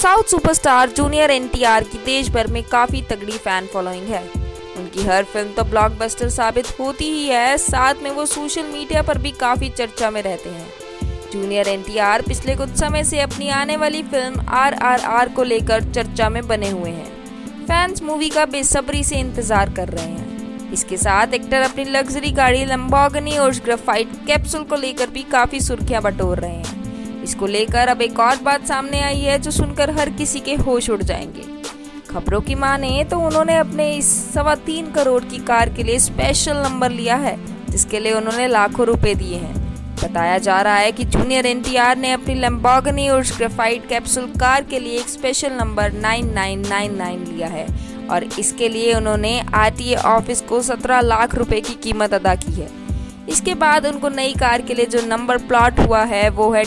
South superstar junior NTR की देश भर में काफी तगड़ी फैन फॉलोइंग है। उनकी हर फिल्म तो ब्लॉकबस्टर साबित होती ही है, साथ में वो सोशल मीडिया पर भी काफी चर्चा में रहते हैं। जूनियर एनटीआर पिछले कुछ समय से अपनी आने वाली फिल्म RRR को लेकर चर्चा में बने हुए हैं। फैंस मूवी का बेसब्री से इंतजार कर रहे हैं। इसके साथ एक्टर अपनी लग्जरी गाड़ी लैम्बोर्गिनी और ग्रेफाइट कैप्सूल को लेकर भी काफी सुर्खियां बटोर रहे हैं। इसको लेकर अब एक और बात सामने आई है जो सुनकर हर किसी के होश उड़ जाएंगे। खबरों की माने तो उन्होंने अपने इस 3.25 करोड़ की कार के लिए स्पेशल नंबर लिया है, जिसके लिए उन्होंने लाखों रुपए दिए हैं। बताया जा रहा है कि जूनियर एनटीआर ने अपनी लैम्बोर्गिनी और ग्रेफाइट कैप्सूल कार के लिए एक स्पेशल नंबर 9999 लिया है और इसके लिए उन्होंने RTA ऑफिस को 17 लाख रुपए की कीमत अदा की है। इसके बाद उनको नई कार के लिए जो नंबर प्लॉट हुआ है वो है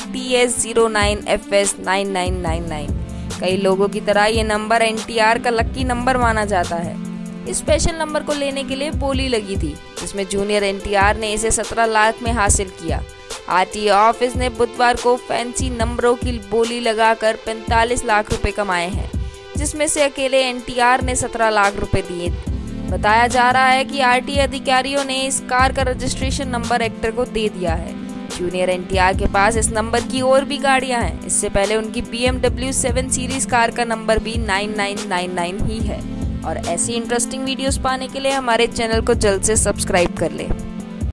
TS09FS9999। कई लोगों की तरह ये नंबर एनटीआर का लकी नंबर माना जाता है। इस स्पेशल नंबर को लेने के लिए बोली लगी थी, जिसमें जूनियर एनटीआर ने इसे 17 लाख में हासिल किया। RTA ऑफिस ने बुधवार को फैंसी नंबरों की बोली लगाकर 45 लाख रुपए कमाए हैं, जिसमें से अकेले एनटीआर ने 17 लाख रुपए दिए। बताया जा रहा है कि RTA अधिकारियों ने इस कार का रजिस्ट्रेशन नंबर एक्टर को दे दिया है। जूनियर एनटीआर के पास इस नंबर की और भी गाड़ियां हैं। इससे पहले उनकी BMW 7 सीरीज कार का नंबर भी 9999 ही है। और ऐसी इंटरेस्टिंग वीडियोस पाने के लिए हमारे चैनल को जल्द से सब्सक्राइब कर लें।